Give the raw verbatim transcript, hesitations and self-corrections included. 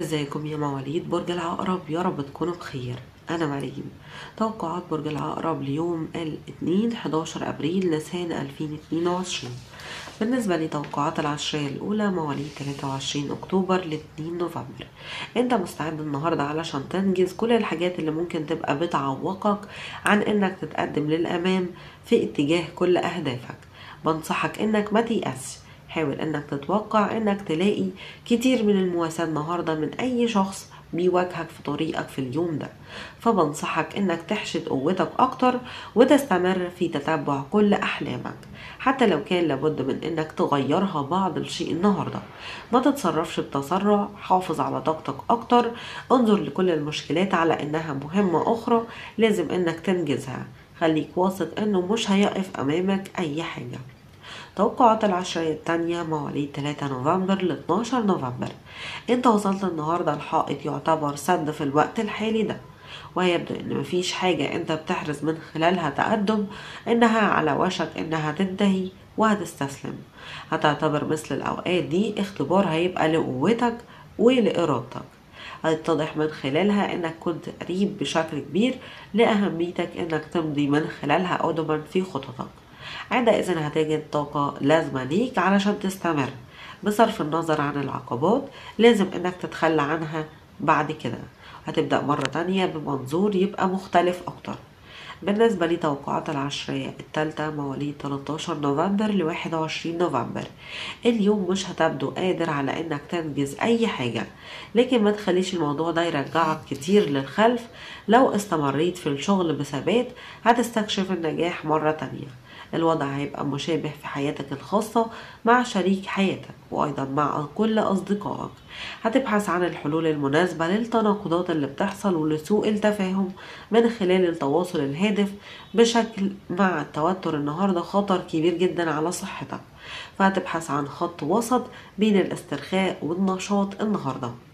ازيكم يا مواليد برج العقرب؟ يا رب تكونوا بخير. انا مريم. توقعات برج العقرب ليوم الاثنين حداشر ابريل لسنة ألفين واتنين وعشرين. بالنسبة لتوقعات العشرية الأولى مواليد تلاتة وعشرين أكتوبر ل اتنين نوفمبر. أنت مستعد النهاردة علشان تنجز كل الحاجات اللي ممكن تبقى بتعوقك عن إنك تتقدم للأمام في اتجاه كل أهدافك. بنصحك إنك ما تيأسش، حاول انك تتوقع انك تلاقي كتير من المواساة النهاردة من اي شخص بيواجهك في طريقك في اليوم ده، فبنصحك انك تحشد قوتك اكتر وتستمر في تتبع كل احلامك حتى لو كان لابد من انك تغيرها بعض الشيء النهاردة. ما تتصرفش بتسرع، حافظ على طاقتك اكتر، انظر لكل المشكلات على انها مهمة اخرى لازم انك تنجزها. خليك واثق انه مش هيقف امامك اي حاجة. توقعات العشرية التانية مواليد تلاتة نوفمبر ل اتناشر نوفمبر. انت وصلت النهاردة الحائط يعتبر سد في الوقت الحالي ده، ويبدو ان مفيش حاجة انت بتحرز من خلالها تقدم، انها على وشك انها تنتهي وهتستسلم. هتعتبر مثل الاوقات دي اختبار هيبقى لقوتك ولإرادتك، هيتضح من خلالها انك كنت قريب بشكل كبير لأهميتك انك تمضي من خلالها قدما في خططك. عندئذ هتجد طاقة لازمة ليك علشان تستمر بصرف النظر عن العقبات لازم انك تتخلى عنها. بعد كده هتبدأ مرة تانية بمنظور يبقى مختلف اكتر. بالنسبة لتوقعات العشرية التالتة مواليد تلتاشر نوفمبر ل واحد وعشرين نوفمبر. اليوم مش هتبدو قادر على انك تنجز اي حاجة، لكن ما تخليش الموضوع ده يرجعك كتير للخلف. لو استمريت في الشغل بثبات هتستكشف النجاح مرة تانية. الوضع هيبقى مشابه في حياتك الخاصة مع شريك حياتك وأيضا مع كل أصدقائك. هتبحث عن الحلول المناسبة للتناقضات اللي بتحصل ولسوء التفاهم من خلال التواصل الهادف بشكل. مع التوتر النهاردة خطر كبير جدا على صحتك، فهتبحث عن خط وسط بين الاسترخاء والنشاط النهاردة.